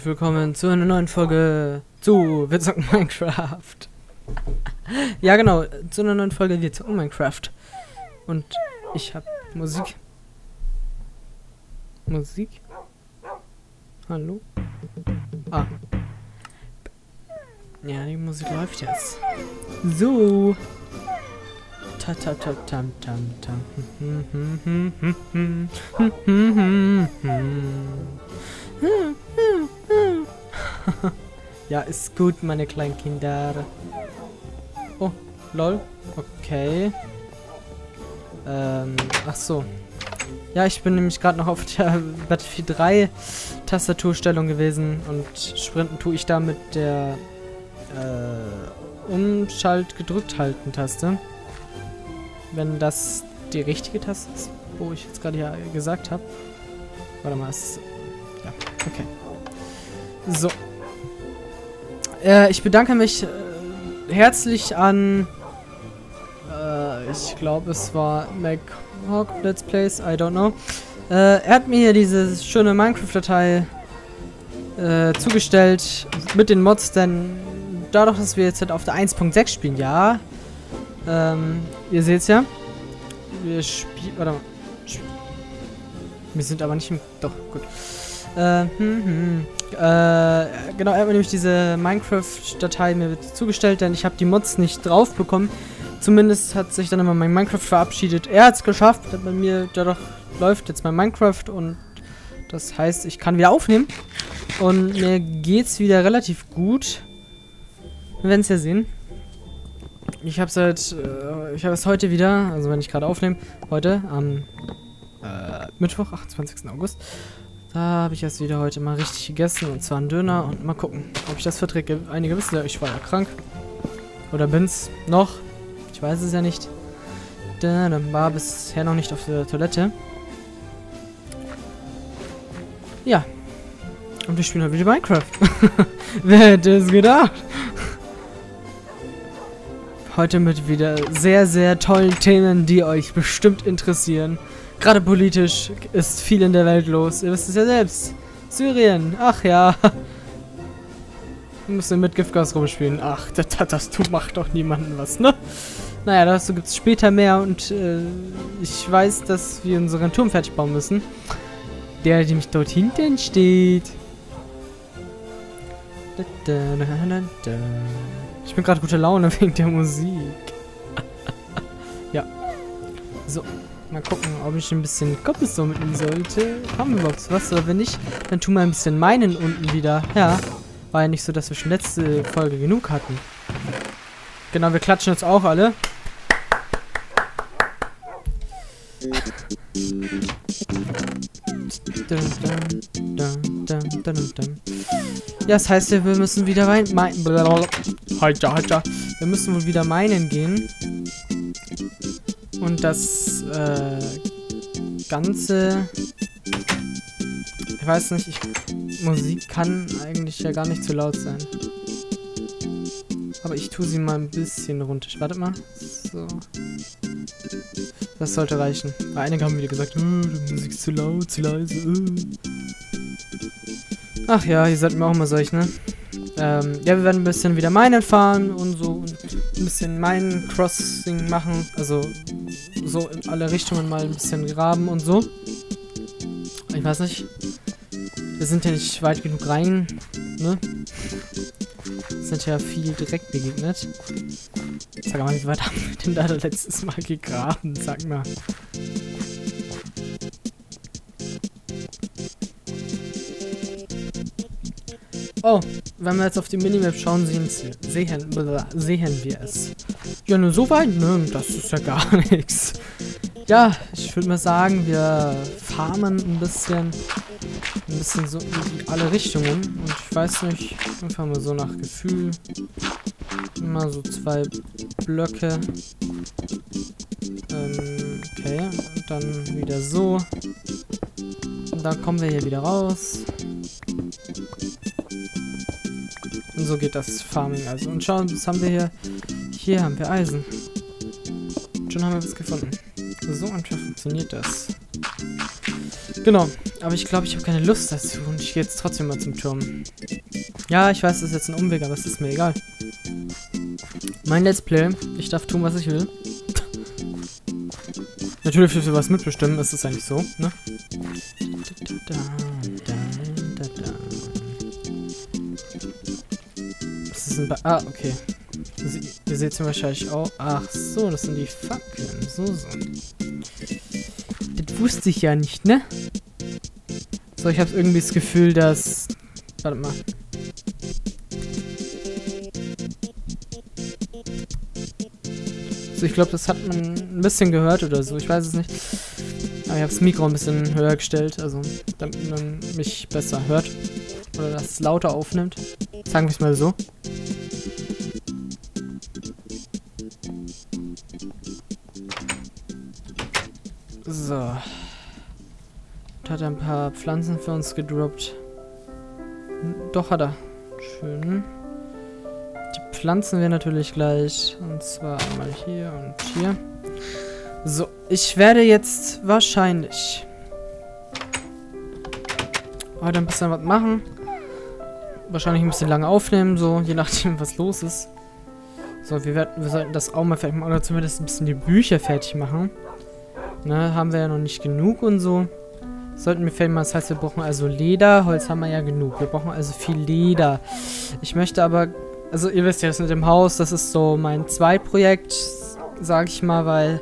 willkommen zu einer neuen Folge zu Wir zocken Minecraft. Ja genau, zu einer neuen Folge Wir zocken Minecraft. Und ich habe Musik. Hallo? Ah. Ja, die Musik läuft jetzt. So. Ta ta ta tam tam tam. Ja, ist gut, meine kleinen Kinder. Oh, lol. Okay. Ach so. Ja, ich bin nämlich gerade noch auf der Battlefield 3 Tastaturstellung gewesen und sprinten tue ich da mit der Umschalt gedrückt halten Taste. Wenn das die richtige Taste ist, wo ich jetzt gerade ja gesagt habe. Warte mal, ist ja, okay. So. Ich bedanke mich herzlich an ich glaube es war MacHawk Let's Plays, I don't know. Er hat mir hier diese schöne Minecraft-Datei zugestellt mit den Mods, denn dadurch, dass wir jetzt halt auf der 1.6 spielen, ja. Ihr seht's ja. Wir spielen. Warte mal. Wir sind aber nicht im. Doch, gut. Genau, er hat mir nämlich diese Minecraft-Datei mir zugestellt, denn ich habe die Mods nicht drauf bekommen. Zumindest hat sich dann immer mein Minecraft verabschiedet. Er hat es geschafft, bei mir dadurch läuft jetzt mein Minecraft und das heißt, ich kann wieder aufnehmen. Und mir geht's wieder relativ gut. Wir werden es ja sehen. Ich habe es heute wieder, also wenn ich gerade aufnehme, heute am Mittwoch, 28. August. Da habe ich erst wieder heute mal richtig gegessen, und zwar einen Döner, und mal gucken, ob ich das verträge. Einige wissen ja, ich war ja krank. Oder bin's noch. Ich weiß es ja nicht. Dann war bisher noch nicht auf der Toilette. Ja. Und wir spielen heute wieder Minecraft. Wer hätte es gedacht? Heute mit wieder sehr, sehr tollen Themen, die euch bestimmt interessieren. Gerade politisch ist viel in der Welt los. Ihr wisst es ja selbst. Syrien, ach ja. Wir müssen mit Giftgas rumspielen. Ach, das macht doch niemandem was, ne? Naja, dazu gibt es später mehr und ich weiß, dass wir unseren Turm fertig bauen müssen. Der nämlich dort hinten steht. Ich bin gerade guter Laune wegen der Musik. Ja. So, mal gucken, ob ich ein bisschen Cobblestone mitnehmen sollte. Haben wir überhaupt was? Oder wenn nicht, dann tun wir ein bisschen meinen unten wieder. Ja, war ja nicht so, dass wir schon letzte Folge genug hatten. Genau, wir klatschen jetzt auch alle. Ja, das heißt, wir müssen wieder wir müssen wohl wieder meinen gehen. Und das Ganze, ich weiß nicht, Musik kann eigentlich ja gar nicht zu laut sein. Aber ich tue sie mal ein bisschen runter. Wartet mal. So. Das sollte reichen. Weil einige haben wieder gesagt, die Musik ist zu laut, zu leise. Ach ja, ihr seid mir auch mal solch, ne? Ja, wir werden ein bisschen wieder Minen fahren und so ein bisschen Mine-Crossing machen. Also so in alle Richtungen mal ein bisschen graben und so. Ich weiß nicht. Wir sind ja nicht weit genug rein, ne? Sind ja viel direkt begegnet. Sag mal, wie weit haben wir denn da letztes Mal gegraben? Sag mal. Oh, wenn wir jetzt auf die Minimap schauen, sehen wir es. Ja, nur so weit? Ne, das ist ja gar nichts. Ja, ich würde mal sagen, wir farmen ein bisschen so in alle Richtungen. Und ich weiß nicht, einfach mal so nach Gefühl. Immer so 2 Blöcke. Okay, und dann wieder so. Und dann kommen wir hier wieder raus. Und so geht das Farming also. Und schauen, was haben wir hier? Hier haben wir Eisen. Schon haben wir was gefunden. So einfach funktioniert das. Genau. Aber ich glaube, ich habe keine Lust dazu. Und ich gehe jetzt trotzdem mal zum Turm. Ja, ich weiß, das ist jetzt ein Umweg, aber es ist mir egal. Mein Let's Play. Ich darf tun, was ich will. Natürlich dürft ihr was mitbestimmen. Ist es eigentlich so, ne? Das ist ein ah, okay. Ihr seht es wahrscheinlich auch. Ach so, das sind die Fackeln. So. Das wusste ich ja nicht, ne? So, ich habe irgendwie das Gefühl, dass... Warte mal. So, ich glaube, das hat man ein bisschen gehört oder so. Ich weiß es nicht. Aber ich habe das Mikro ein bisschen höher gestellt. Also, damit man mich besser hört. Oder dass es lauter aufnimmt. Sagen wir es mal so. So. Hat er ein paar Pflanzen für uns gedroppt. Doch, hat er. Schön. Die pflanzen wir natürlich gleich. Und zwar einmal hier und hier. So, ich werde jetzt wahrscheinlich heute ein bisschen was machen. Wahrscheinlich ein bisschen lange aufnehmen, so, je nachdem, was los ist. So, wir sollten das auch mal fertig machen. Oder zumindest ein bisschen die Bücher fertig machen. Ne, haben wir ja noch nicht genug und so. Sollten wir fertig machen, das heißt, wir brauchen also Leder. Holz haben wir ja genug. Wir brauchen also viel Leder. Ich möchte aber, also ihr wisst ja, das mit dem Haus, das ist so mein Zweitprojekt, sag ich mal, weil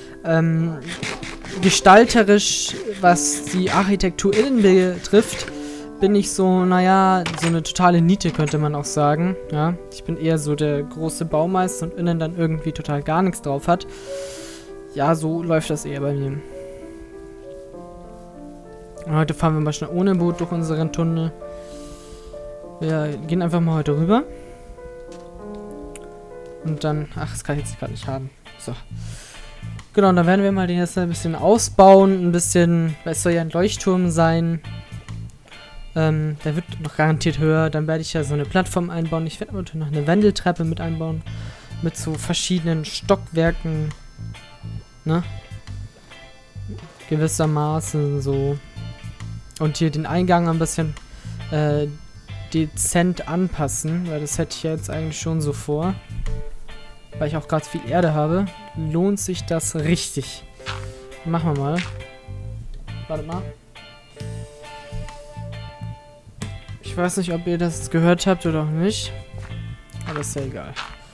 gestalterisch, was die Architektur innen betrifft, bin ich so, naja, so eine totale Niete, könnte man auch sagen. Ja, ich bin eher so der große Baumeister und innen dann irgendwie total gar nichts drauf hat. Ja, so läuft das eher bei mir. Und heute fahren wir mal schnell ohne Boot durch unseren Tunnel. Wir gehen einfach mal heute rüber. Und dann... Ach, das kann ich jetzt gerade nicht haben. So. Genau, dann werden wir mal den jetzt ein bisschen ausbauen. Ein bisschen... Weil es soll ja ein Leuchtturm sein. Der wird noch garantiert höher. Dann werde ich ja so eine Plattform einbauen. Ich werde natürlich noch eine Wendeltreppe mit einbauen. Mit so verschiedenen Stockwerken. Ne? Gewissermaßen so. Und hier den Eingang ein bisschen dezent anpassen, weil das hätte ich ja jetzt eigentlich schon so vor. Weil ich auch gerade viel Erde habe, lohnt sich das richtig. Machen wir mal. Warte mal. Ich weiß nicht, ob ihr das gehört habt oder auch nicht. Aber ist ja egal.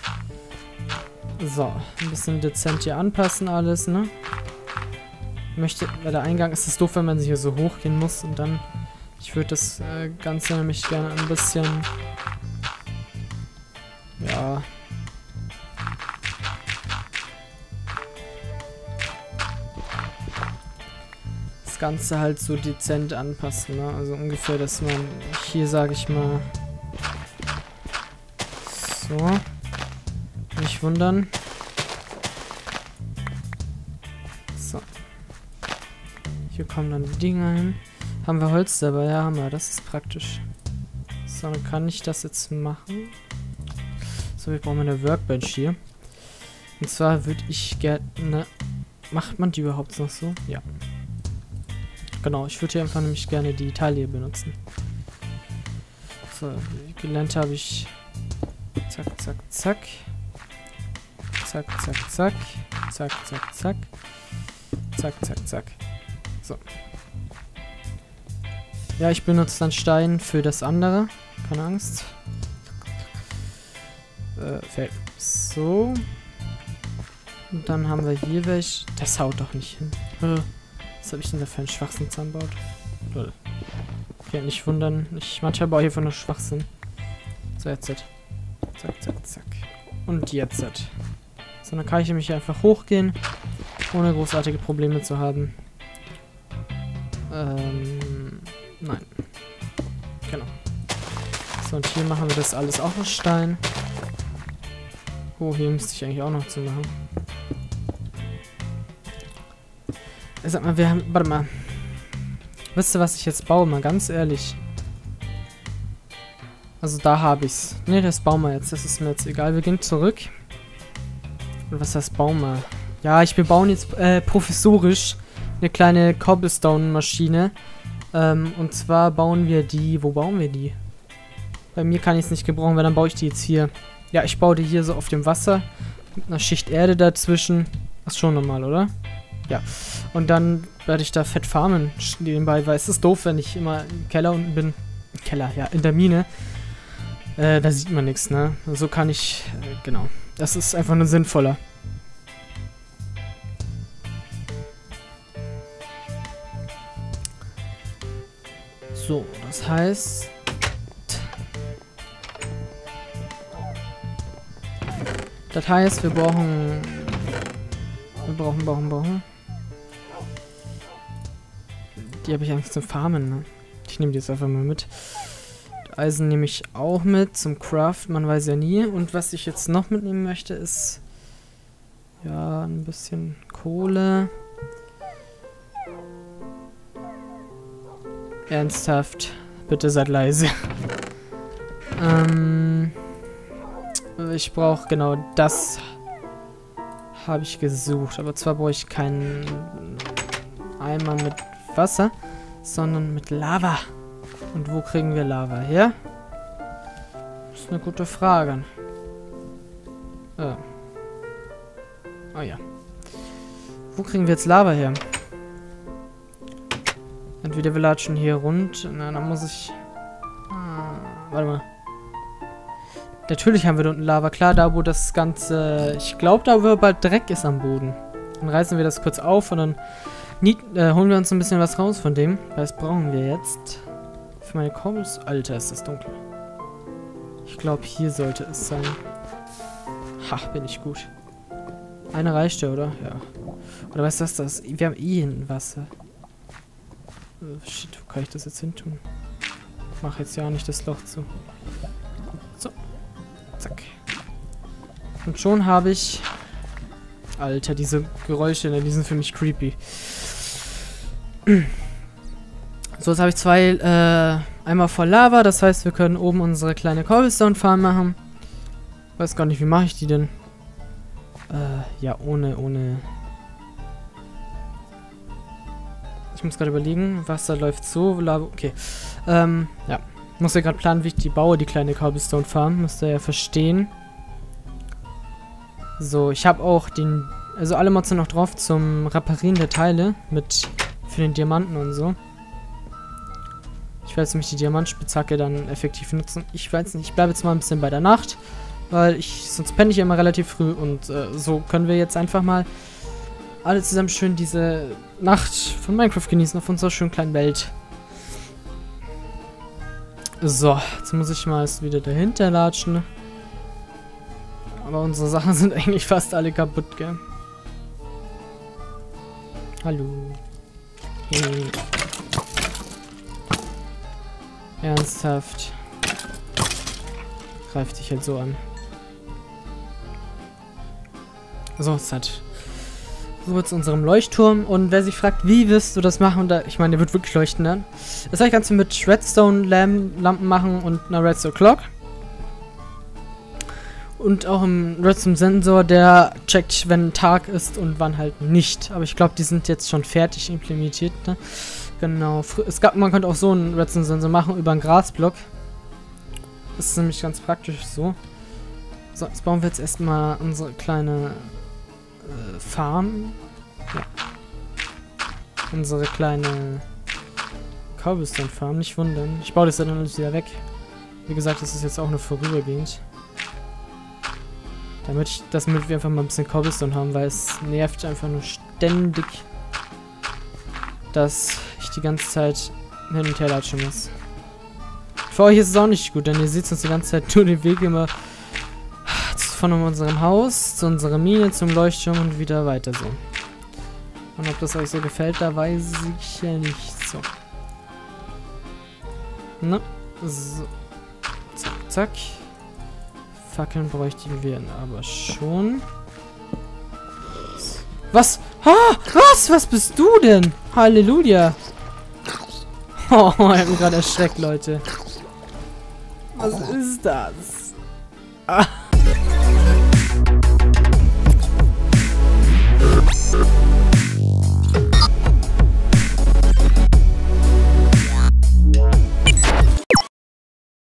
So, ein bisschen dezent hier anpassen alles, ne? Möchte, bei der Eingang ist es doof, wenn man hier so hochgehen muss und dann, ich würde das Ganze nämlich gerne ein bisschen, ja, das Ganze halt so dezent anpassen, ne? Also ungefähr, dass man hier, sage ich mal, so, nicht wundern. So. Hier kommen dann die Dinger hin. Haben wir Holz dabei? Ja, haben wir. Das ist praktisch. So, dann kann ich das jetzt machen. So, wir brauchen eine Workbench hier. Und zwar würde ich gerne... Macht man die überhaupt noch so? Ja. Genau, ich würde hier einfach nämlich gerne die Taille benutzen. So, gelernt habe ich... Zack, zack, zack. Zack, zack, zack. Zack, zack, zack. Zack, zack, zack. So. Ja, ich benutze dann Stein für das andere. Keine Angst. Fällt. So. Und dann haben wir hier welche. Das haut doch nicht hin. Was habe ich denn da für einen Schwachsinn zusammengebaut? Okay, nicht wundern. Manchmal baue ich hier von nur Schwachsinn. So, jetzt. Zack, zack, zack. Und jetzt. So, dann kann ich nämlich hier einfach hochgehen, ohne großartige Probleme zu haben. Nein. Genau. So, und hier machen wir das alles auch aus Stein. Oh, hier müsste ich eigentlich auch noch zu machen. Sag mal, wir haben... Warte mal. Wisst ihr, was ich jetzt baue? Mal ganz ehrlich. Also da habe ich's. Ne, das bauen wir jetzt. Das ist mir jetzt egal. Wir gehen zurück. Und was heißt bauen wir? Ja, wir bauen jetzt provisorisch eine kleine Cobblestone-Maschine. Und zwar bauen wir die... Wo bauen wir die? Bei mir kann ich es nicht gebrauchen, weil dann baue ich die jetzt hier. Ja, ich baue die hier so auf dem Wasser. Mit einer Schicht Erde dazwischen. Das ist schon normal, oder? Ja. Und dann werde ich da fett farmen nebenbei, weil es ist doof, wenn ich immer im Keller unten bin. Im Keller, ja, in der Mine. Da sieht man nichts, ne? So kann ich... genau. Das ist einfach nur sinnvoller. So, das heißt... wir brauchen... Die habe ich eigentlich zum Farmen, ne? Ich nehme die jetzt einfach mal mit. Eisen nehme ich auch mit zum Craft, man weiß ja nie. Und was ich jetzt noch mitnehmen möchte, ist... ja, ein bisschen Kohle. Ernsthaft. Bitte seid leise. Ich brauche genau das. Habe ich gesucht. Aber zwar brauche ich keinen Eimer mit Wasser, sondern mit Lava. Und wo kriegen wir Lava her? Das ist eine gute Frage. Oh ja. Wo kriegen wir jetzt Lava her? Entweder wir latschen hier rund. Na, dann muss ich... warte mal. Natürlich haben wir da unten Lava. Klar, da wo das Ganze... Ich glaube, da wo bald Dreck ist am Boden. Dann reißen wir das kurz auf und dann holen wir uns ein bisschen was raus von dem. Was brauchen wir jetzt? Für meine Kombos... Alter, ist das dunkel. Ich glaube, hier sollte es sein. Ha, bin ich gut. Eine reicht ja, oder? Ja. Oder was ist das? Wir haben eh hinten Wasser. Shit, wo kann ich das jetzt hin tun? Ich mache jetzt ja nicht das Loch zu. So. Zack. Und schon habe ich... Alter, diese Geräusche, ne, die sind für mich creepy. So, jetzt habe ich 2 Eimer voll Lava. Das heißt, wir können oben unsere kleine Cobblestone Farm machen. Weiß gar nicht, wie mache ich die denn? Ja, ohne... Ich muss gerade überlegen, Wasser läuft so, Lava, okay. Ja. Muss ja gerade planen, wie ich die baue, die kleine Cobblestone Farm. Müsst ihr ja verstehen. So, ich habe auch den... Also alle Mods sind noch drauf zum Reparieren der Teile. Für den Diamanten und so. Ich werde jetzt nämlich die Diamantspitzhacke dann effektiv nutzen. Ich weiß nicht, ich bleibe jetzt mal ein bisschen bei der Nacht. Weil sonst penne ich ja immer relativ früh. Und so können wir jetzt einfach mal alle zusammen schön diese Nacht von Minecraft genießen auf unserer schönen kleinen Welt. So, jetzt muss ich mal wieder dahinter latschen. Aber unsere Sachen sind eigentlich fast alle kaputt, gell? Hallo. Hey. Ernsthaft. Greift dich halt so an. So, es hat rüber zu unserem Leuchtturm. Und wer sich fragt, wie wirst du das machen, ich meine, der wird wirklich leuchten dann. Das kannst du mit Redstone-Lampen machen und einer Redstone Clock. Und auch im Redstone-Sensor, der checkt, wenn Tag ist und wann halt nicht. Aber ich glaube, die sind jetzt schon fertig implementiert, ne? Genau. Man könnte auch so einen Redstone-Sensor machen über einen Grasblock. Das ist nämlich ganz praktisch so. So, jetzt bauen wir jetzt erstmal unsere kleine Farm. Ja. Unsere kleine Cobblestone Farm, nicht wundern. Ich baue das dann alles wieder weg. Wie gesagt, das ist jetzt auch nur vorübergehend. Damit wir einfach mal ein bisschen Cobblestone haben, weil es nervt einfach nur ständig, dass ich die ganze Zeit hin und her latschen muss. Für euch ist es auch nicht gut, denn ihr seht uns die ganze Zeit nur den Weg immer von unserem Haus zu unserer Mine, zum Leuchtturm und wieder weiter so. Und ob das euch so gefällt, da weiß ich ja nicht so. Na, so. Zack, zack. Fackeln bräuchten wir aber schon. Was? Ah, was bist du denn? Halleluja. Oh, ich hab mich gerade erschreckt, Leute. Was ist das? Ah.